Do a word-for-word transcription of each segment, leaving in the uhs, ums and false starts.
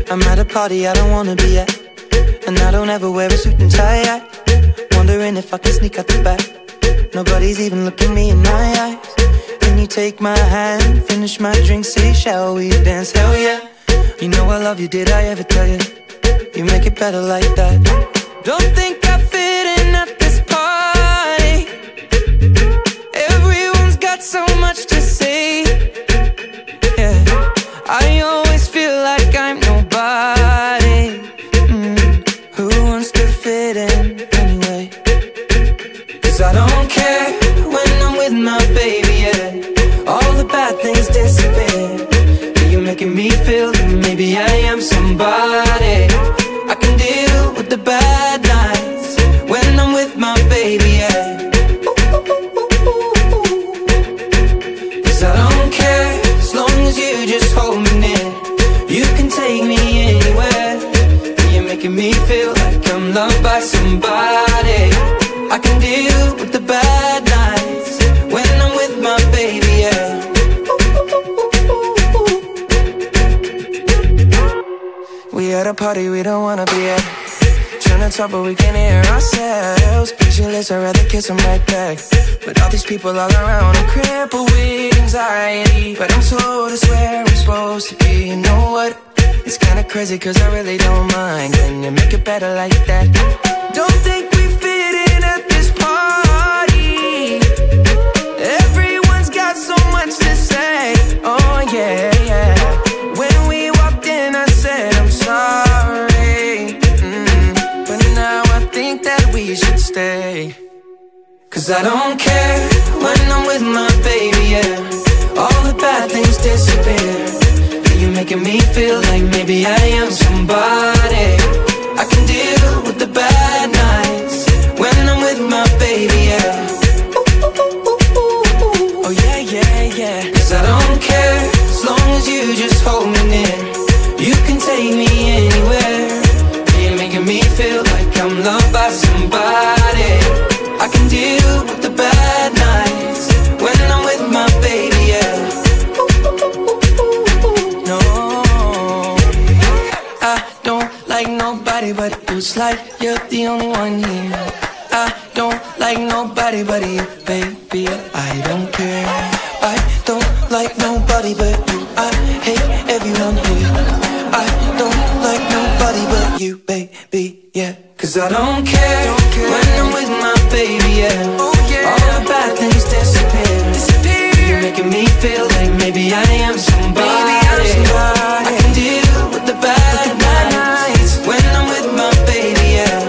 I'm at a party I don't wanna be at, and I don't ever wear a suit and tie. I wondering if I can sneak out the back. Nobody's even looking me in my eyes. Can you take my hand, finish my drink, say shall we dance? Hell yeah. You know I love you, did I ever tell you? You make it better like that. Don't think I fit in at this party. Everyone's got so much to say. Yeah, I always feel like I'm nobody. mm. Who wants to fit in anyway? Cause I don't care when I'm with my baby, yeah. All the bad things disappear. You're making me feel that maybe I am somebody. I can deal with the bad nights when I'm with my baby, yeah. Cause I don't care as long as you just hold me near. You can take me anywhere. You're making me feel like I'm loved by somebody. I can deal with the bad nights when I'm with my baby, yeah. We at a party we don't wanna be at, trying to talk but we can't hear ourselves. Pictureless, I'd rather kiss them right back. But all these people all around, I'm crippled with anxiety. But I'm told it's where I'm supposed to be. You know what? It's kinda crazy cause I really don't mind. Can you make it better like that? Don't think we fit in at this party. Everyone's got so much to say. Oh yeah, yeah. When we walked in I said I'm sorry, mm, but now I think that we should stay. Cause I don't care when I'm with my baby, yeah. All the bad things disappear. You're making me feel like maybe I am somebody. I can deal with the bad nights when I'm with my baby, yeah. Oh yeah, yeah, yeah. Cause I don't care as long as you just hold me near. You can take me anywhere. You're making me feel like I'm loved by somebody. I can deal with the bad nights when I'm with my baby, yeah. No, I don't like nobody but you. It's like you're the only one here. I don't like nobody but you, baby. I don't care. I don't like nobody but you. I hate everyone here. I don't like nobody but you, baby, yeah. Cause I don't care, don't care when I'm with my baby, yeah. Oh, yeah. All the bad things disappear. disappear. You're making me feel like maybe I am somebody. Maybe I'm somebody. I can deal with the bad, with the bad nights when I'm with my baby, yeah.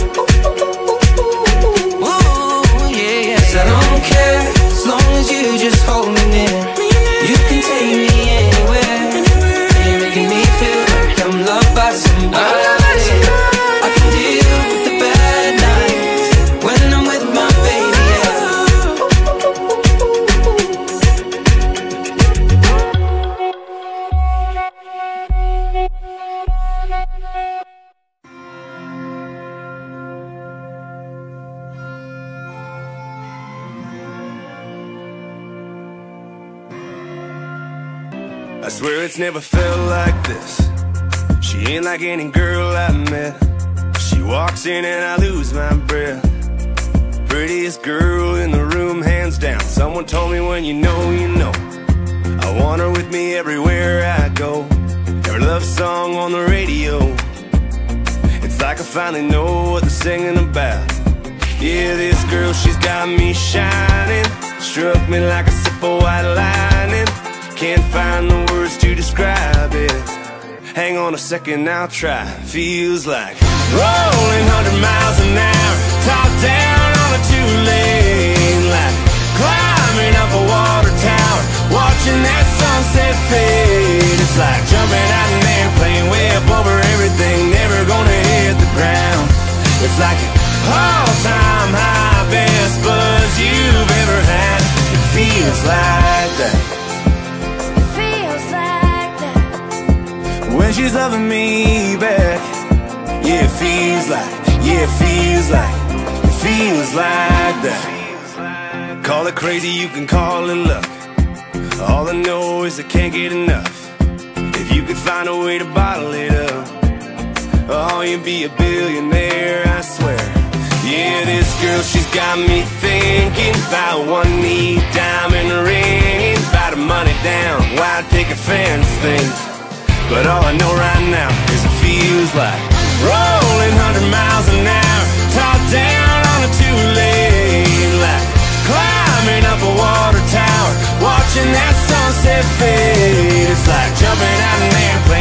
Ooh, yeah, yeah. Cause I don't care as long as you just hold me near. You can take me anywhere. You're making me feel like I'm loved by somebody. I can deal with the bad nights when I'm with my baby, yeah. I swear it's never felt like this. She ain't like any girl I met. She walks in and I lose my breath. Prettiest girl in the room, hands down. Someone told me when you know, you know. I want her with me everywhere I go. Her love song on the radio. It's like I finally know what they're singing about. Yeah, this girl, she's got me shining. Struck me like a sip of white lightning. Can't find the words to describe it. Hang on a second, I'll try. Feels like rolling hundred miles an hour, top down on a two-lane, like climbing up a water tower, watching that sunset fade. It's like jumping out an airplane way up over everything, never gonna hit the ground. It's like an all-time high, best buzz you've ever had. It feels like that. When she's loving me back. Yeah, it feels like, yeah, it feels like, it feels like that. Call it crazy, you can call it luck. All I know is I can't get enough. If If you could find a way to bottle it up, oh, you'd be a billionaire, I swear. Yeah, this girl, she's got me thinking about one knee diamond ring, about her money down, wide picket fence things. But all I know right now is it feels like rolling hundred miles an hour, top down on a two-lane, like climbing up a water tower, watching that sunset fade. It's like jumping out an airplane